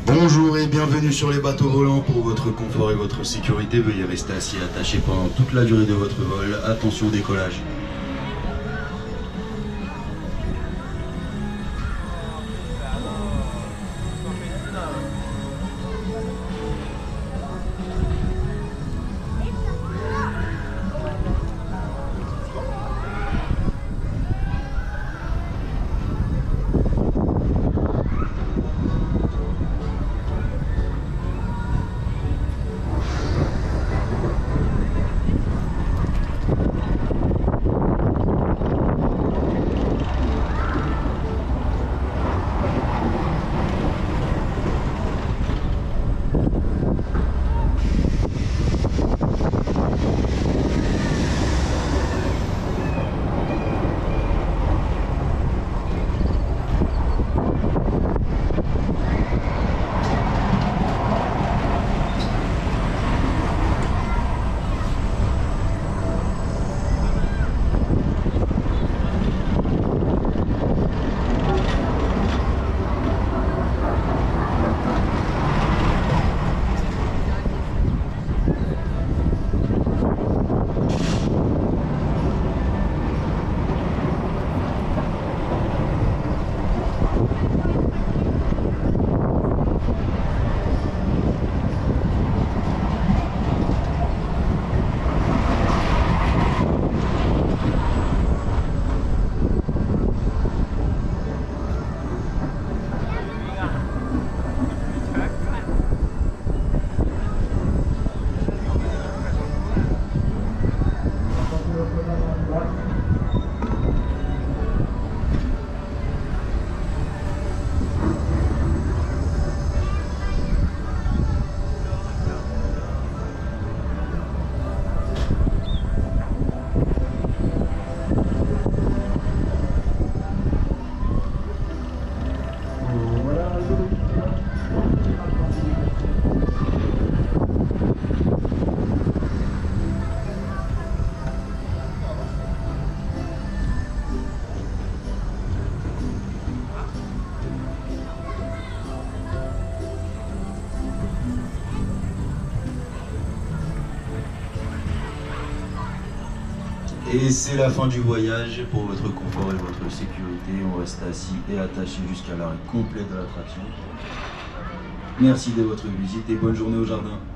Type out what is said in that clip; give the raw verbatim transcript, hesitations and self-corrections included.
Bonjour et bienvenue sur les bateaux volants. Pour votre confort et votre sécurité, veuillez rester assis et attaché pendant toute la durée de votre vol. Attention au décollage. Et c'est la fin du voyage. Pour votre confort et votre sécurité, on reste assis et attaché jusqu'à l'arrêt complet de l'attraction. Merci de votre visite et bonne journée au jardin.